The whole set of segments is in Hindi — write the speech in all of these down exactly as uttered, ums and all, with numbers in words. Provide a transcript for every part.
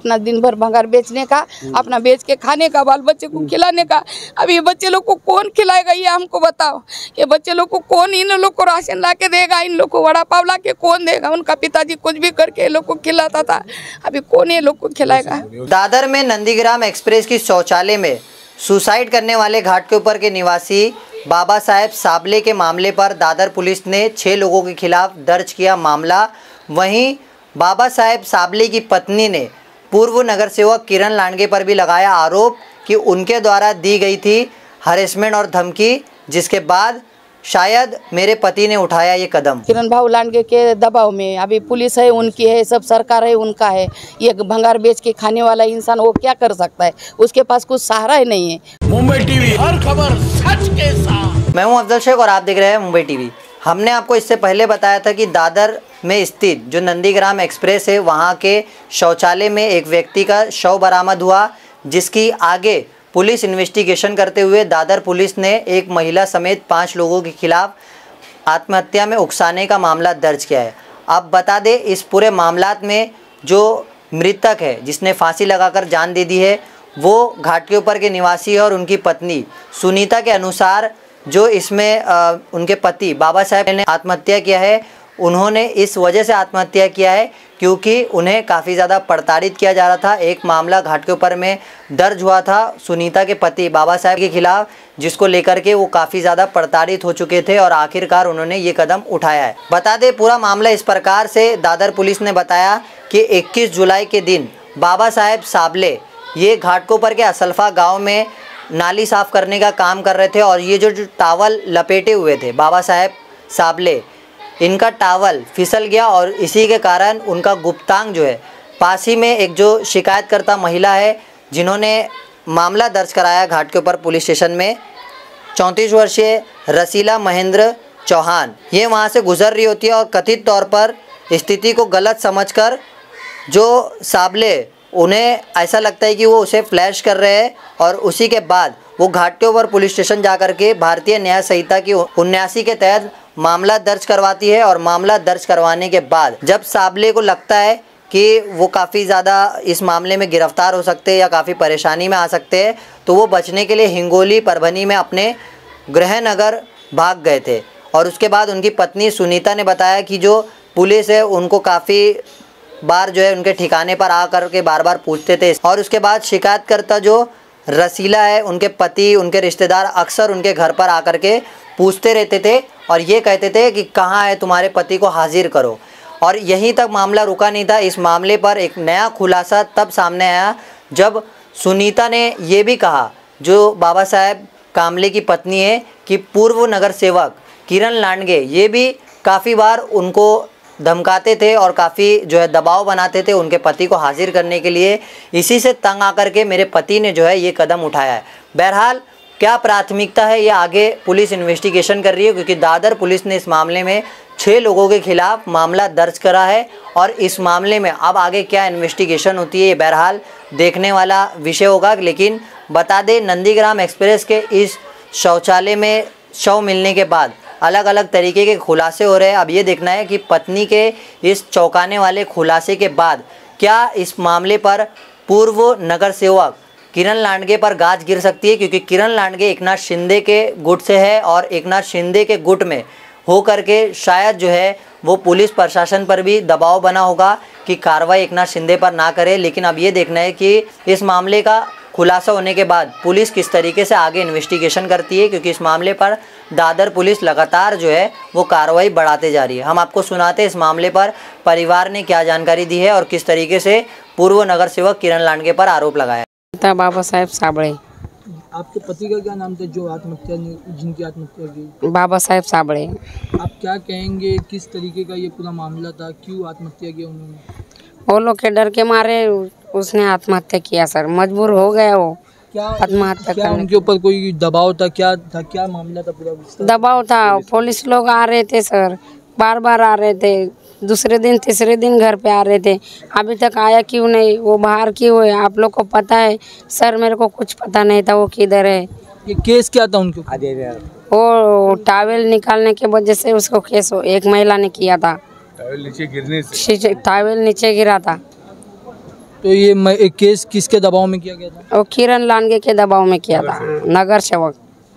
अपना दिन भर भंगार बेचने का, अपना बेच के खाने का, बाल बच्चे को खिलाने का। अब ये बच्चे लोग को कौन खिलाएगा, ये हमको बताओ। ये बच्चे लोग को कौन इन लोग को राशन ला के देगा, इन लोग को वड़ा पाव ला के कौन देगा। उनका पिताजी कुछ भी करके लोग को खिलाता था, अभी कौन ये लोग को खिलाएगा। दादर में नंदीग्राम एक्सप्रेस की शौचालय में सुसाइड करने वाले घाट के ऊपर के निवासी बाबा साहेब साबले के मामले पर दादर पुलिस ने छः लोगों के खिलाफ दर्ज किया मामला। वहीं बाबा साहेब साबले की पत्नी ने पूर्व नगर सेवक किरण लांडगे पर भी लगाया आरोप कि उनके द्वारा दी गई थी हरेसमेंट और धमकी, जिसके बाद शायद मेरे पति ने उठाया ये कदम। किरण भाऊ लांडगे के दबाव में अभी पुलिस है, उनकी है, सब सरकार है, उनका है। ये भंगार बेच के खाने वाला इंसान वो क्या कर सकता है, उसके पास कुछ सहारा ही नहीं है। मुंबई टीवी, हर खबर सच के साथ। मैं हूं अफजल शेख और आप देख रहे हैं मुंबई टीवी। हमने आपको इससे पहले बताया था कि दादर में स्थित जो नंदीग्राम एक्सप्रेस है, वहां के शौचालय में एक व्यक्ति का शव बरामद हुआ, जिसकी आगे पुलिस इन्वेस्टिगेशन करते हुए दादर पुलिस ने एक महिला समेत पाँच लोगों के खिलाफ आत्महत्या में उकसाने का मामला दर्ज किया है। अब बता दें, इस पूरे मामला में जो मृतक है, जिसने फांसी लगाकर जान दे दी है, वो घाट के ऊपर के निवासी है और उनकी पत्नी सुनीता के अनुसार जो इसमें आ, उनके पति बाबा साहेब ने आत्महत्या किया है, उन्होंने इस वजह से आत्महत्या किया है क्योंकि उन्हें काफ़ी ज़्यादा प्रताड़ित किया जा रहा था। एक मामला घाट के ऊपर में दर्ज हुआ था सुनीता के पति बाबा साहेब के खिलाफ, जिसको लेकर के वो काफ़ी ज़्यादा प्रताड़ित हो चुके थे और आखिरकार उन्होंने ये कदम उठाया है। बता दें, पूरा मामला इस प्रकार से दादर पुलिस ने बताया कि इक्कीस जुलाई के दिन बाबा साहेब साबले ये घाट के ऊपर के असलफा गाँव में नाली साफ़ करने का काम कर रहे थे और ये जो, जो टावल लपेटे हुए थे बाबा साहेब साबले, इनका टावल फिसल गया और इसी के कारण उनका गुप्तांग जो है, पास ही में एक जो शिकायतकर्ता महिला है जिन्होंने मामला दर्ज कराया घाट के ऊपर पुलिस स्टेशन में, चौंतीस वर्षीय रसीला महेंद्र चौहान, ये वहाँ से गुजर रही होती है और कथित तौर पर स्थिति को गलत समझकर जो साबले, उन्हें ऐसा लगता है कि वो उसे फ्लैश कर रहे हैं और उसी के बाद वो घाट के ऊपर पुलिस स्टेशन जा कर के भारतीय न्याय संहिता की उन्यासी के तहत मामला दर्ज करवाती है। और मामला दर्ज करवाने के बाद जब साबले को लगता है कि वो काफ़ी ज़्यादा इस मामले में गिरफ्तार हो सकते हैं या काफ़ी परेशानी में आ सकते हैं, तो वो बचने के लिए हिंगोली परभनी में अपने गृह नगर भाग गए थे। और उसके बाद उनकी पत्नी सुनीता ने बताया कि जो पुलिस है उनको काफ़ी बार जो है उनके ठिकाने पर आ कर के बार बार पूछते थे। और उसके बाद शिकायतकर्ता जो रसीला है, उनके पति, उनके रिश्तेदार अक्सर उनके घर पर आकर के पूछते रहते थे और ये कहते थे कि कहाँ है तुम्हारे पति को हाजिर करो। और यहीं तक मामला रुका नहीं था। इस मामले पर एक नया खुलासा तब सामने आया जब सुनीता ने ये भी कहा, जो बाबा साहेब कामले की पत्नी है, कि पूर्व नगर सेवक किरण लांडगे ये भी काफ़ी बार उनको धमकाते थे और काफ़ी जो है दबाव बनाते थे उनके पति को हाजिर करने के लिए। इसी से तंग आकर के मेरे पति ने जो है ये कदम उठाया है। बहरहाल क्या प्राथमिकता है ये आगे पुलिस इन्वेस्टिगेशन कर रही है, क्योंकि दादर पुलिस ने इस मामले में छः लोगों के खिलाफ मामला दर्ज करा है और इस मामले में अब आगे क्या इन्वेस्टिगेशन होती है ये बहरहाल देखने वाला विषय होगा। लेकिन बता दें, नंदीग्राम एक्सप्रेस के इस शौचालय में शव मिलने के बाद अलग अलग तरीके के खुलासे हो रहे हैं। अब ये देखना है कि पत्नी के इस चौंकाने वाले खुलासे के बाद क्या इस मामले पर पूर्व नगर सेवक किरण लांडगे पर गाज गिर सकती है, क्योंकि किरण लांडगे एकनाथ शिंदे के गुट से है और एकनाथ शिंदे के गुट में हो करके शायद जो है वो पुलिस प्रशासन पर भी दबाव बना होगा कि कार्रवाई एकनाथ शिंदे पर ना करे। लेकिन अब ये देखना है कि इस मामले का खुलासा होने के बाद पुलिस किस तरीके से आगे इन्वेस्टिगेशन करती है, क्योंकि इस मामले पर दादर पुलिस लगातार जो है वो कार्रवाई बढ़ाते जा रही है। हम आपको सुनाते हैं इस मामले पर परिवार ने क्या जानकारी दी है और किस तरीके से पूर्व नगर सेवक किरण लांडगे पर आरोप लगाया। बाबा साहेब साबळे। आपके पति का क्या नाम था जो आत्महत्या जिनकी आत्महत्या की? बाबा साहेब साबळे। आप क्या कहेंगे, किस तरीके का ये पूरा मामला था, क्यों आत्महत्या किया उन्होंने? वो लोग के डर के मारे उसने आत्महत्या किया सर, मजबूर हो गया वो क्या आत्महत्या क्या उनके ऊपर कोई दबाव था, क्या था, क्या मामला था पूरा? दबाव था, पुलिस लोग आ रहे थे सर, बार बार आ रहे थे, दूसरे दिन तीसरे दिन घर पे आ रहे थे, अभी तक आया क्यों नहीं, वो बाहर क्यों है, आप लोग को पता है सर? मेरे को कुछ पता नहीं था वो किधर है। ये केस क्या था उनके? वो टावल निकालने के वजह से उसको केस हो, एक महिला ने किया था, टावल नीचे गिरने से टावल नीचे गिरा था। तो ये म- एक केस किसके दबाव में किया गया था? वो किरण लांगे के दबाव में किया था, नगर सेवक।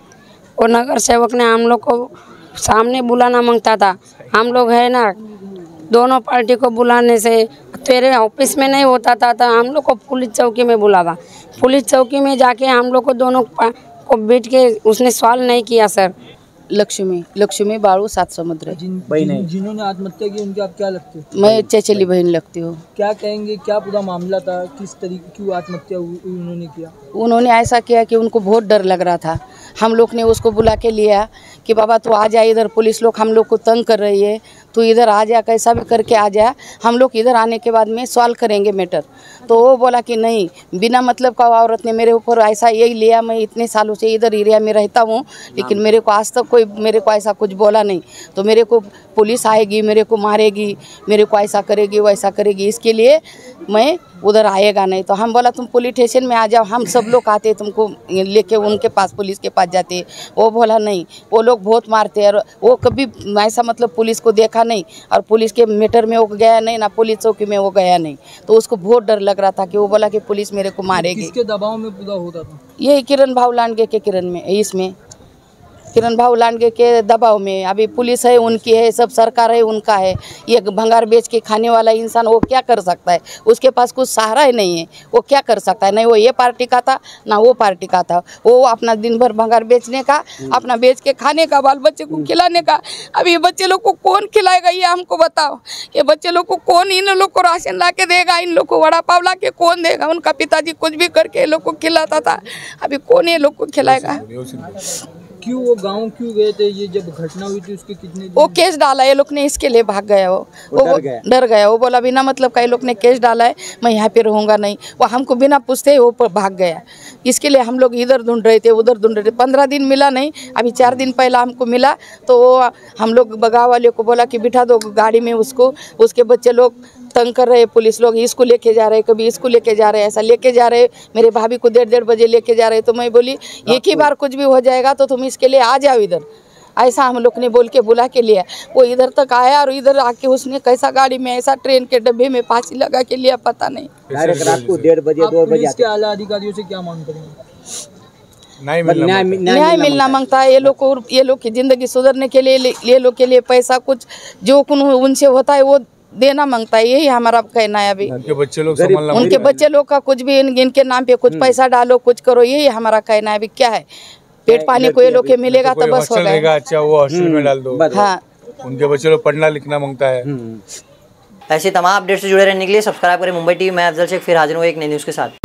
वो नगर सेवक ने हम लोग को सामने बुलाना मांगता था। हम लोग है ना, दोनों पार्टी को बुलाने से तेरे ऑफिस में नहीं होता था, तो हम लोग को पुलिस चौकी में बुला था। पुलिस चौकी में जाके हम लोग को दोनों पा- को बैठ के उसने सवाल नहीं किया सर। लक्ष्मी लक्ष्मी बाड़ू सात समुद्र। जिन, जिन जिन्होंने आत्महत्या की उनके आप क्या लगते हो? मैं चचेली बहन लगती हूँ। क्या कहेंगे, क्या पूरा मामला था, किस तरीके क्यों आत्महत्या हुई उन्होंने किया? उन्होंने ऐसा किया कि उनको बहुत डर लग रहा था। हम लोग ने उसको बुला के लिया कि बाबा तू आ जा इधर, पुलिस लोग हम लोग को तंग कर रही है, तू इधर आ जा, कैसा भी करके आ जा, हम लोग इधर आने के बाद में सॉल्व करेंगे मैटर। तो वो बोला कि नहीं, बिना मतलब का औरत ने मेरे ऊपर ऐसा यही लिया। मैं इतने सालों से इधर एरिया में रहता हूँ, लेकिन मेरे को आज तक कोई मेरे को ऐसा कुछ बोला नहीं। तो मेरे को पुलिस आएगी, मेरे को मारेगी, मेरे को ऐसा करेगी वैसा करेगी, इसके लिए मैं उधर आएगा नहीं। तो हम बोला तुम पुलिस स्टेशन में आ जाओ, हम सब लोग आते तुमको लेके उनके पास, पुलिस के पास जाते। वो बोला नहीं, वो लोग बहुत मारते हैं, और वो कभी ऐसा मतलब पुलिस को देखा नहीं, और पुलिस के मैटर में वो गया नहीं ना, पुलिस चौकी में वो गया नहीं। तो उसको बहुत डर लग रहा था कि वो बोला कि पुलिस मेरे को मारेगी। किसके दबाव में पूरा होता था? यही किरण भाव लांडगे के किरण में, इसमें किरण भाव लांडगे के दबाव में। अभी पुलिस है उनकी है, सब सरकार है उनका है। ये भंगार बेच के खाने वाला इंसान वो क्या कर सकता है? उसके पास कुछ सहारा ही नहीं है, वो क्या कर सकता है? नहीं वो ये पार्टी का था ना वो पार्टी का था। वो अपना दिन भर भंगार बेचने का, अपना बेच के खाने का, बाल बच्चे को खिलाने का। अब ये बच्चे लोग को कौन खिलाएगा, ये हमको बताओ। ये बच्चे लोग को कौन इन लोग को राशन ला के देगा? इन लोग को वड़ा पाव ला के कौन देगा? उनका पिताजी कुछ भी करके ये लोग को खिलाता था, अभी कौन ये लोग को खिलाएगा? क्यों वो गांव क्यों गए थे? ये जब घटना हुई थी उसके कितने दिन? वो केस डाला ये लोग ने, इसके लिए भाग गया। वो वो डर गया, डर गया। वो बोला बिना मतलब का ये लोग ने केस डाला है, मैं यहाँ पे रहूँगा नहीं। वो हमको बिना पूछते वो भाग गया। इसके लिए हम लोग इधर ढूंढ रहे थे, उधर ढूंढ रहे थे। पंद्रह दिन मिला नहीं, अभी चार दिन पहला हमको मिला। तो वो हम लोग बगाव वाले को बोला कि बिठा दो गाड़ी में उसको। उसके बच्चे लोग तंग कर रहे, पुलिस लोग इसको लेके जा रहे, कभी इसको लेके जा रहे, ऐसा लेके जा रहे। मेरे भाभी को डेढ़ डेढ़ बजे लेके जा रहे। तो मैं बोली एक ही बार कुछ भी हो जाएगा तो तुम इसके लिए आ जाओ इधर, ऐसा हम लोग ने बोल के बुला के लिया। वो इधर तक आया और इधर आके उसने कैसा गाड़ी में, ऐसा ट्रेन के डब्बे में फांसी लगा के लिया, पता नहीं। डायरेक्ट रात को डेढ़ बजे दो बजे के आला अधिकारियों से क्या मांग करेंगे? न्याय मिलना न्याय मिलना मांगता है। ये लोग को, ये लोग की जिंदगी सुधरने के लिए, ये लोग के लिए पैसा कुछ जो उनसे होता है वो देना मांगता है। यही हमारा कहना है। अभी उनके बच्चे लोग संभालना, उनके बच्चे लोग का कुछ भी इन, इनके नाम पे कुछ पैसा डालो, कुछ करो, यही हमारा कहना है। अभी क्या है, पेट पानी को ये लोग के मिलेगा तो बस हो गया। अच्छा वो हॉस्टल में डाल दो। हाँ, उनके बच्चे लोग पढ़ना लिखना मांगता है। ऐसे तमाम अपडेट से जुड़े रहने के लिए सब्सक्राइब करें मुंबई टीवी। मैं अफजल शेख फिर हाजिर हूँ एक नई न्यूज़ के साथ।